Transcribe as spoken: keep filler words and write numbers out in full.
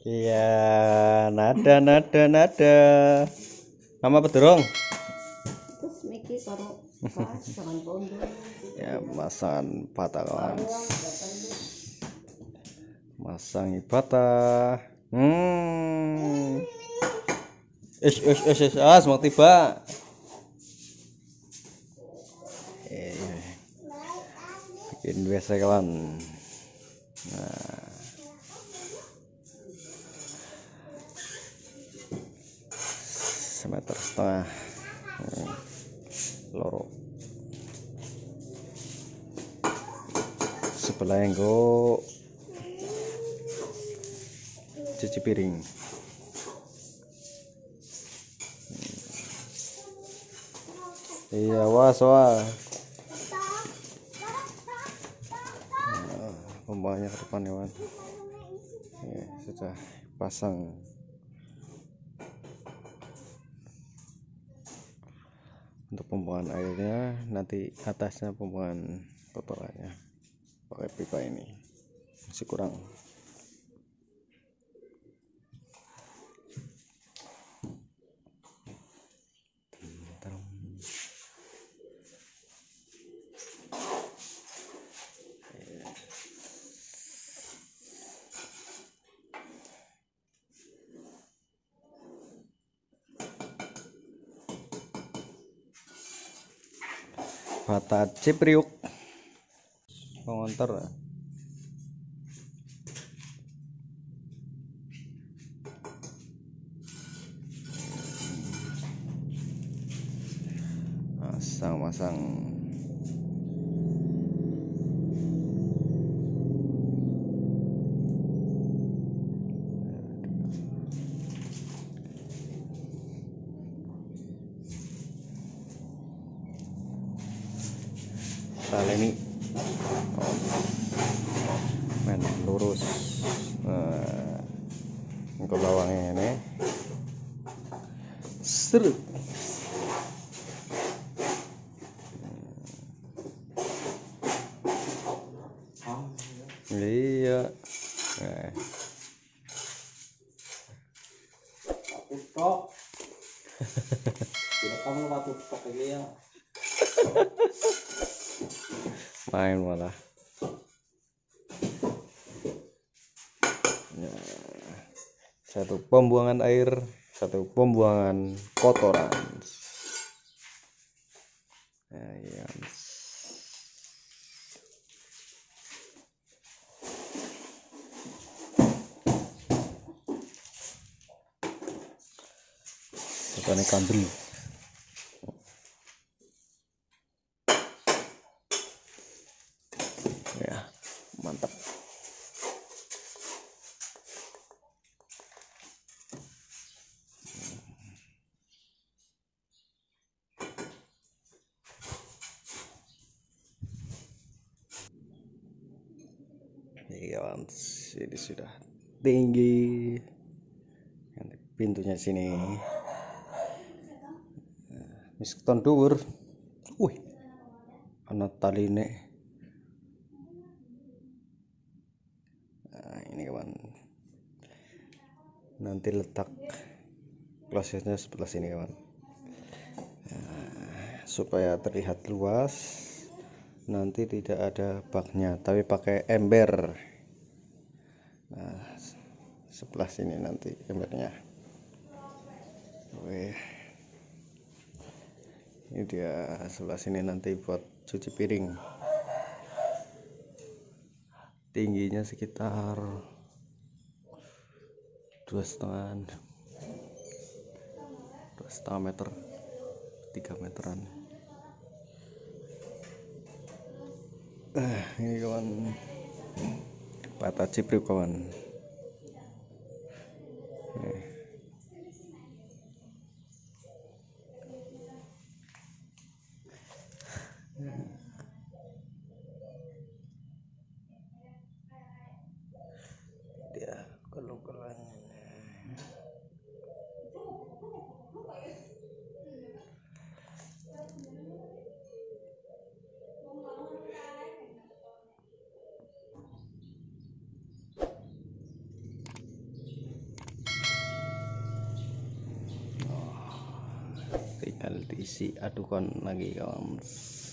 Iya, nada nada nada. Mama pedorong. Terus Miki karo pasangan pondok. Ya, masan Bata kawan. Masang Bata. Hmm. Ish ish ish ish ah, mau tiba. Eh, bikin biasa kawan. Nah. Semeter setengah. Hmm. Loro. Sebelah yang go cuci piring. Iya, was was. Nah, pembawanya ke depan ya, Wan. Ya, sudah pasang. Untuk pembuangan airnya, nanti atasnya pembuangan kotorannya pakai pipa ini. Masih kurang. Bata cipriuk pengontor. Masang-masang. Saleni oh, men lurus. Nah, ke bawahnya ini serut. Iya. Nah. Tok. Tidak kamu waktu tok ya. Main malah. Ya. Satu pembuangan air, satu pembuangan kotoran. Ya, ya. Ini kandel. Ya, mantap. Iya, ini sudah tinggi. Nanti pintunya sini. Miston dhuwur. Wih. Ana taline. Nah, ini kawan. Nanti letak closetnya sebelah sini kawan. Nah, supaya terlihat luas. Nanti tidak ada baknya, tapi pakai ember. Nah, sebelah sini nanti embernya. Wih. Ini dia sebelah sini nanti buat cuci piring. Tingginya sekitar dua setengah dua setengah meter, tiga meteran. Eh, ini kawan Bata cipriuk kawan. Eh. Dia kalau-kalau tinggal diisi adukon lagi kawan.